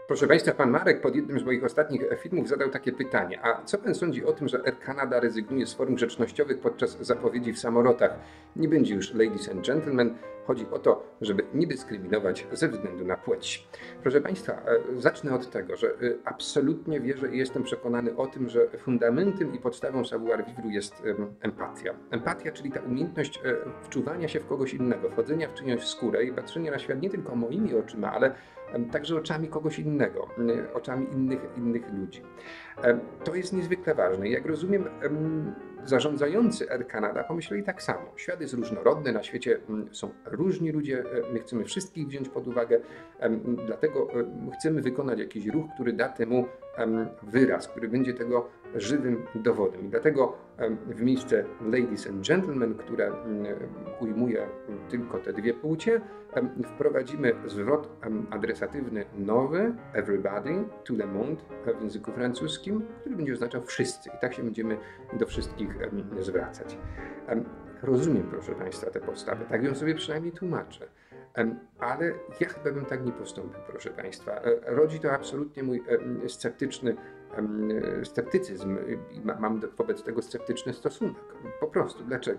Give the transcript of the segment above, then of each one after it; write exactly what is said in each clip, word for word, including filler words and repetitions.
Proszę Państwa, pan Marek pod jednym z moich ostatnich filmów zadał takie pytanie. A co Pan sądzi o tym, że Air Canada rezygnuje z form grzecznościowych podczas zapowiedzi w samolotach? Nie będzie już ladies and gentlemen. Chodzi o to, żeby nie dyskryminować ze względu na płeć. Proszę Państwa, zacznę od tego, że absolutnie wierzę i jestem przekonany o tym, że fundamentem i podstawą savoir-vivre jest empatia. Empatia, czyli ta umiejętność wczuwania się w kogoś innego, wchodzenia w czyjąś skórę i patrzenia na świat nie tylko moimi oczyma, ale także oczami kogoś innego, oczami innych, innych ludzi. To jest niezwykle ważne. Jak rozumiem, zarządzający Air Canada pomyśleli tak samo. Świat jest różnorodny, na świecie są różni ludzie, my chcemy wszystkich wziąć pod uwagę, dlatego chcemy wykonać jakiś ruch, który da temu wyraz, który będzie tego żywym dowodem. I dlatego w miejsce ladies and gentlemen, które ujmuje tylko te dwie płcie, wprowadzimy zwrot adresatywny nowy, everybody, tout le monde w języku francuskim, który będzie oznaczał wszyscy. I tak się będziemy do wszystkich zwracać. Rozumiem, proszę Państwa, tę postawę, tak ją sobie przynajmniej tłumaczę. Ale ja chyba bym tak nie postąpił, proszę Państwa. Rodzi to absolutnie mój sceptyczny sceptycyzm i mam wobec tego sceptyczny stosunek. Po prostu. Dlaczego?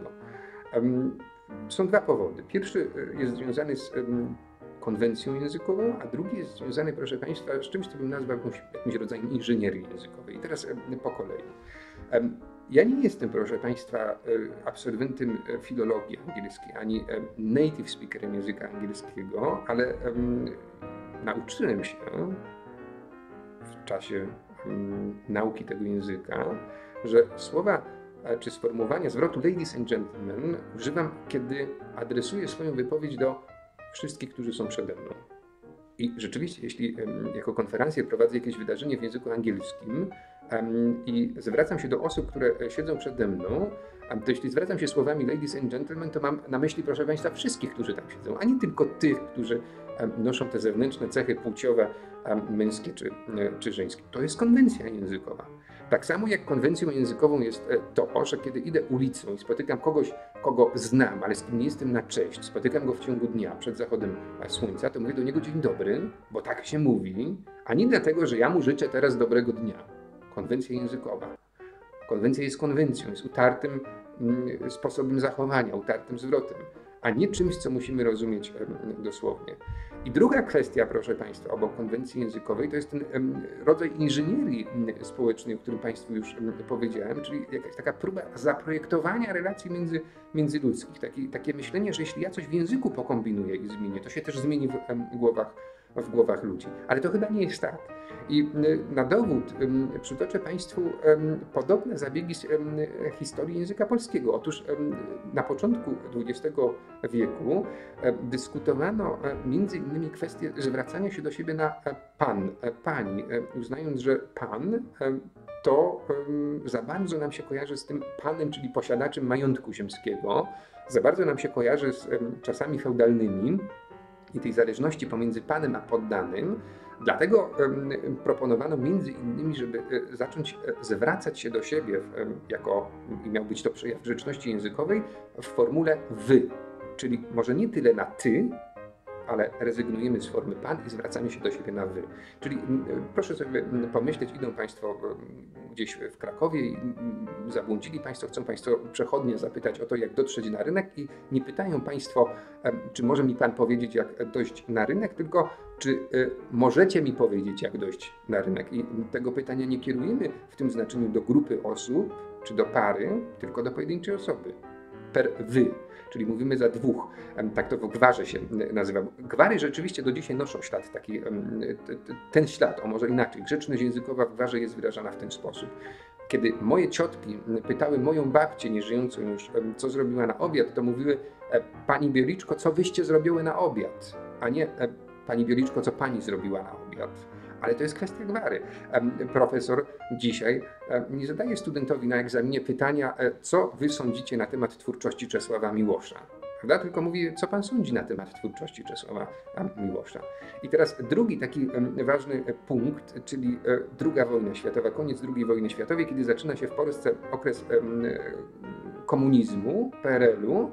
Są dwa powody. Pierwszy jest związany z konwencją językową, a drugi jest związany, proszę Państwa, z czymś, co bym nazwał jakimś, jakimś rodzajem inżynierii językowej. I teraz po kolei. Ja nie jestem, proszę Państwa, absolwentem filologii angielskiej, ani native speakerem języka angielskiego, ale um, nauczyłem się w czasie um, nauki tego języka, że słowa czy sformułowania zwrotu ladies and gentlemen używam, kiedy adresuję swoją wypowiedź do wszystkich, którzy są przede mną. I rzeczywiście, jeśli um, jako konferencję prowadzę jakieś wydarzenie w języku angielskim, Um, i zwracam się do osób, które siedzą przede mną, um, to jeśli zwracam się słowami ladies and gentlemen, to mam na myśli, proszę Państwa, wszystkich, którzy tam siedzą, a nie tylko tych, którzy um, noszą te zewnętrzne cechy płciowe, um, męskie czy, czy żeńskie. To jest konwencja językowa. Tak samo jak konwencją językową jest to, że kiedy idę ulicą i spotykam kogoś, kogo znam, ale z kim nie jestem na cześć, spotykam go w ciągu dnia przed zachodem słońca, to mówię do niego dzień dobry, bo tak się mówi, a nie dlatego, że ja mu życzę teraz dobrego dnia. Konwencja językowa. Konwencja jest konwencją, jest utartym mm, sposobem zachowania, utartym zwrotem, a nie czymś, co musimy rozumieć em, dosłownie. I druga kwestia, proszę Państwa, obok konwencji językowej, to jest ten em, rodzaj inżynierii em, społecznej, o którym Państwu już em, powiedziałem, czyli jakaś taka próba zaprojektowania relacji między, międzyludzkich. Taki, takie myślenie, że jeśli ja coś w języku pokombinuję i zmienię, to się też zmieni w em, głowach w głowach ludzi. Ale to chyba nie jest tak. I na dowód przytoczę Państwu podobne zabiegi z historii języka polskiego. Otóż na początku dwudziestego wieku dyskutowano między innymi kwestię zwracania się do siebie na pan, pani, uznając, że pan to za bardzo nam się kojarzy z tym panem, czyli posiadaczem majątku ziemskiego, za bardzo nam się kojarzy z czasami feudalnymi, i tej zależności pomiędzy panem a poddanym. Dlatego um, proponowano między innymi, żeby e, zacząć e, zwracać się do siebie w, e, jako, i miał być to przejaw grzeczności językowej, w formule wy. Czyli może nie tyle na ty, ale rezygnujemy z formy pan i zwracamy się do siebie na wy. Czyli m, proszę sobie pomyśleć, idą Państwo gdzieś w Krakowie i m, zabłądzili Państwo, chcą Państwo przechodnie zapytać o to, jak dotrzeć na rynek i nie pytają Państwo, m, czy może mi Pan powiedzieć, jak dojść na rynek, tylko czy y, możecie mi powiedzieć, jak dojść na rynek. I tego pytania nie kierujemy w tym znaczeniu do grupy osób, czy do pary, tylko do pojedynczej osoby. Per wy. Czyli mówimy za dwóch. Tak to w gwarze się nazywa. Gwary rzeczywiście do dzisiaj noszą ślad taki, ten ślad, o może inaczej. Grzeczność językowa w gwarze jest wyrażana w ten sposób. Kiedy moje ciotki pytały moją babcię, nieżyjącą już, co zrobiła na obiad, to mówiły: pani Bieliczko, co wyście zrobiły na obiad? A nie: pani Bieliczko, co pani zrobiła na obiad? Ale to jest kwestia gwary. Profesor dzisiaj nie zadaje studentowi na egzaminie pytania, co wy sądzicie na temat twórczości Czesława Miłosza. Prawda? Tylko mówi, co pan sądzi na temat twórczości Czesława Miłosza. I teraz drugi taki ważny punkt, czyli druga wojna światowa, koniec drugiej wojny światowej, kiedy zaczyna się w Polsce okres komunizmu, P R L u,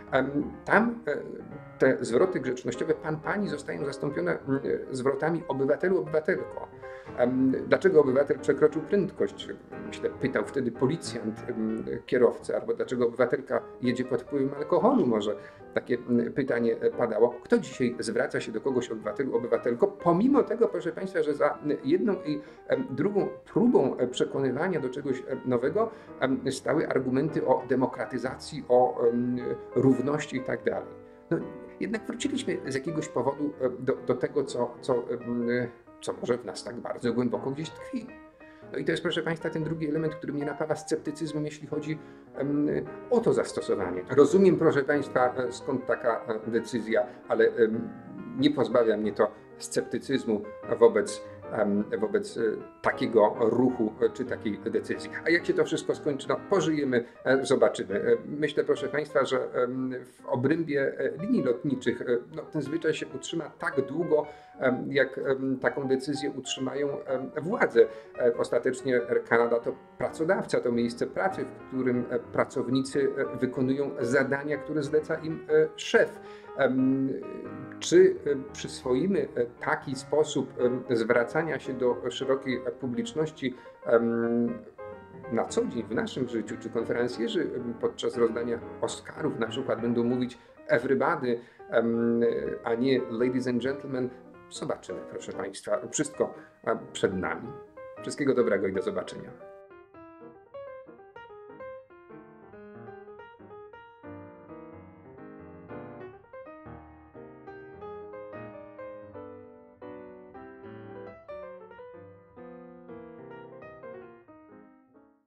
Tam te zwroty grzecznościowe pan, pani zostają zastąpione zwrotami obywatelu, obywatelko. Dlaczego obywatel przekroczył prędkość? Myślę, pytał wtedy policjant kierowcę, albo dlaczego obywatelka jedzie pod wpływem alkoholu, może takie pytanie padało. Kto dzisiaj zwraca się do kogoś obywatelu, obywatelko, pomimo tego, proszę Państwa, że za jedną i drugą próbą przekonywania do czegoś nowego stały argumenty o demokratyzacji, o równości i tak dalej. No, jednak wróciliśmy z jakiegoś powodu do, do tego, co, co, co może w nas tak bardzo głęboko gdzieś tkwi. No i to jest, proszę Państwa, ten drugi element, który mnie napawa sceptycyzmem, jeśli chodzi um, o to zastosowanie. Rozumiem, proszę Państwa, skąd taka decyzja, ale um, nie pozbawia mnie to sceptycyzmu wobec, um, wobec takiego ruchu czy takiej decyzji. A jak się to wszystko skończy, no pożyjemy, zobaczymy. Myślę, proszę Państwa, że w obrębie linii lotniczych no, ten zwyczaj się utrzyma tak długo, jak taką decyzję utrzymają władze. Ostatecznie Air Canada to pracodawca, to miejsce pracy, w którym pracownicy wykonują zadania, które zleca im szef. Czy przyswoimy taki sposób zwracania się do szerokiej publiczności na co dzień w naszym życiu? Czy konferencjerzy podczas rozdania Oscarów na przykład będą mówić everybody, a nie ladies and gentlemen? Zobaczymy, proszę Państwa. Wszystko przed nami. Wszystkiego dobrego i do zobaczenia.